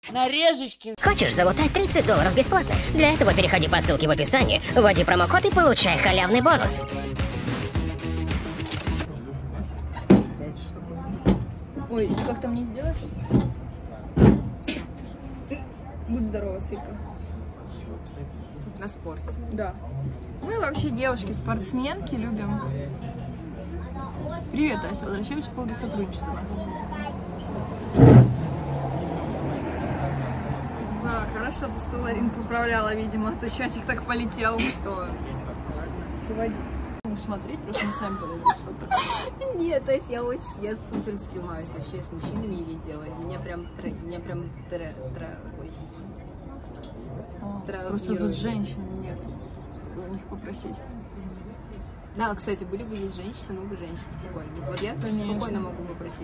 Нарежечки. Хочешь залутать $30 бесплатно? Для этого переходи по ссылке в описании, вводи промокод и получай халявный бонус. Ой, и как там мне сделать? Будь здорова, Цыка. На спорте. Да. Мы вообще девушки-спортсменки, любим. Привет, Ася. Возвращаемся по поводу сотрудничества. Да, хорошо, ты столарин поправляла, видимо, а то чатик так полетел. Что? Ладно. Заводи. Смотреть, просто мы сами подойдем. Нет, Ася, я супер стремаюсь. Вообще с мужчинами видела. Меня прям Просто тут женщин нет. У них попросить. Да, кстати, были бы здесь женщины, мы бы женщин спокойно. Вот я Конечно. спокойно могу попросить.